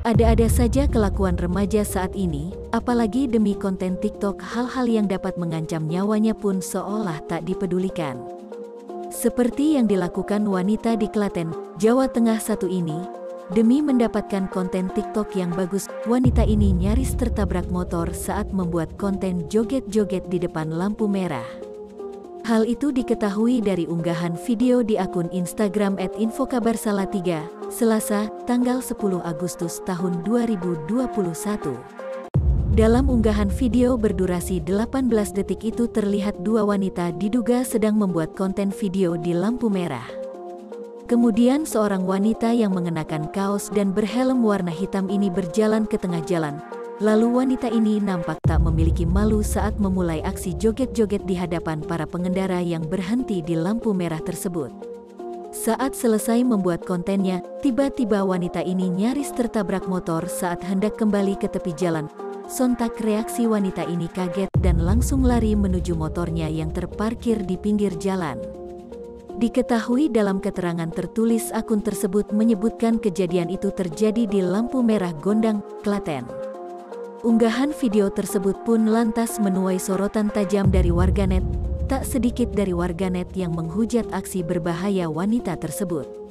Ada-ada saja kelakuan remaja saat ini, apalagi demi konten TikTok, hal-hal yang dapat mengancam nyawanya pun seolah tak dipedulikan. Seperti yang dilakukan wanita di Klaten, Jawa Tengah satu ini. Demi mendapatkan konten TikTok yang bagus, wanita ini nyaris tertabrak motor saat membuat konten joget-joget di depan lampu merah. Hal itu diketahui dari unggahan video di akun Instagram @infokabarsalah3, Selasa, tanggal 10 Agustus tahun 2021. Dalam unggahan video berdurasi 18 detik itu terlihat dua wanita diduga sedang membuat konten video di lampu merah. Kemudian seorang wanita yang mengenakan kaos dan berhelm warna hitam ini berjalan ke tengah jalan. Lalu wanita ini nampak tak memiliki malu saat memulai aksi joget-joget di hadapan para pengendara yang berhenti di lampu merah tersebut. Saat selesai membuat kontennya, tiba-tiba wanita ini nyaris tertabrak motor saat hendak kembali ke tepi jalan. Sontak reaksi wanita ini kaget dan langsung lari menuju motornya yang terparkir di pinggir jalan. Diketahui dalam keterangan tertulis akun tersebut menyebutkan kejadian itu terjadi di lampu merah Gondang, Klaten. Unggahan video tersebut pun lantas menuai sorotan tajam dari warganet. Tak sedikit dari warganet yang menghujat aksi berbahaya wanita tersebut.